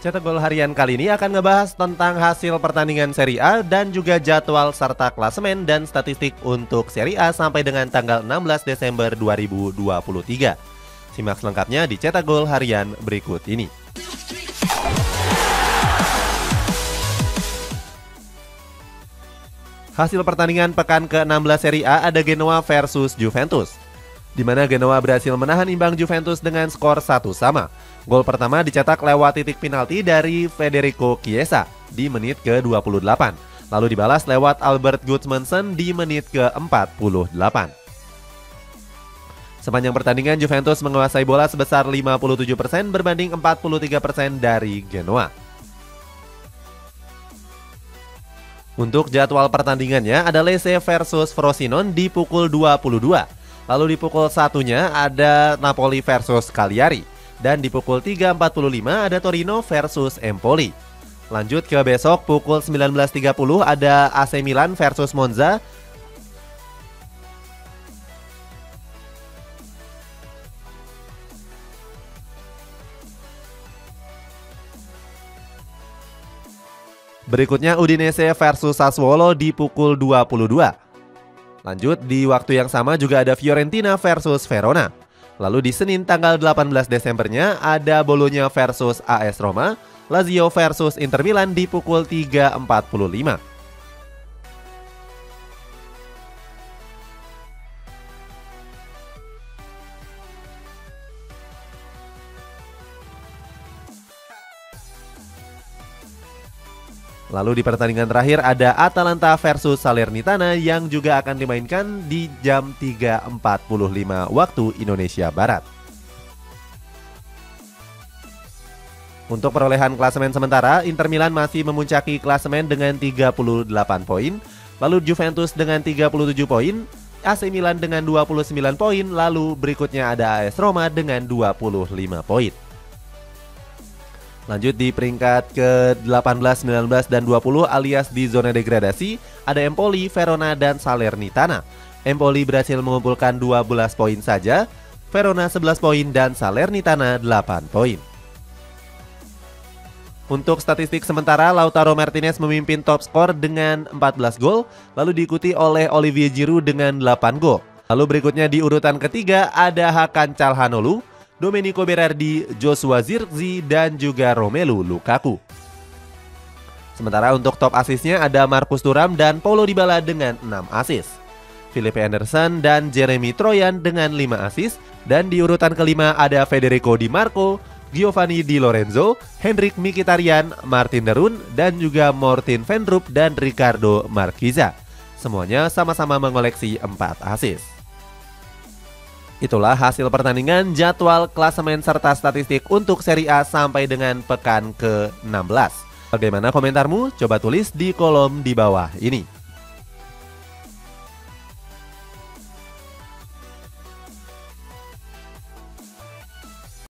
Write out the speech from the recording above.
Cetak Gol Harian kali ini akan ngebahas tentang hasil pertandingan Serie A dan juga jadwal serta klasemen dan statistik untuk Serie A sampai dengan tanggal 16 Desember 2023. Simak selengkapnya di Cetak Gol Harian berikut ini. Hasil pertandingan pekan ke-16 Serie A ada Genoa versus Juventus, di mana Genoa berhasil menahan imbang Juventus dengan skor 1-1. Gol pertama dicetak lewat titik penalti dari Federico Chiesa di menit ke-28, lalu dibalas lewat Albert Gudmundsson di menit ke-48. Sepanjang pertandingan Juventus menguasai bola sebesar 57% berbanding 43% dari Genoa. Untuk jadwal pertandingannya ada Lecce versus Frosinone di pukul 22. Lalu di pukul 1-nya ada Napoli versus Cagliari. Dan di pukul 3.45 ada Torino versus Empoli. Lanjut ke besok pukul 19.30 ada AC Milan versus Monza. Berikutnya Udinese versus Sassuolo di pukul 22. Lanjut di waktu yang sama juga ada Fiorentina versus Verona. Lalu di Senin tanggal 18 Desembernya ada Bologna versus AS Roma, Lazio versus Inter Milan di pukul 3.45. Lalu di pertandingan terakhir ada Atalanta versus Salernitana yang juga akan dimainkan di jam 3.45 waktu Indonesia Barat. Untuk perolehan klasemen sementara, Inter Milan masih memuncaki klasemen dengan 38 poin, lalu Juventus dengan 37 poin, AC Milan dengan 29 poin, lalu berikutnya ada AS Roma dengan 25 poin. Lanjut di peringkat ke-18, 19, dan 20 alias di zona degradasi, ada Empoli, Verona, dan Salernitana. Empoli berhasil mengumpulkan 12 poin saja, Verona 11 poin, dan Salernitana 8 poin. Untuk statistik sementara, Lautaro Martinez memimpin top skor dengan 14 gol, lalu diikuti oleh Olivier Giroud dengan 8 gol. Lalu berikutnya di urutan ketiga ada Hakan Calhanoglu, Domenico Berardi, Joshua Zirkzee, dan juga Romelu Lukaku. Sementara untuk top asisnya ada Marcus Thuram dan Paulo Dybala dengan 6 asis. Philippe Anderson dan Jeremy Troyan dengan 5 asis. Dan di urutan kelima ada Federico Di Marco, Giovanni Di Lorenzo, Henrik Mkhitaryan, Martin Derun, dan juga Morten Vendrup dan Ricardo Marquiza. Semuanya sama-sama mengoleksi 4 asis. Itulah hasil pertandingan, jadwal, klasemen, serta statistik untuk Serie A sampai dengan pekan ke-16. Bagaimana komentarmu? Coba tulis di kolom di bawah ini.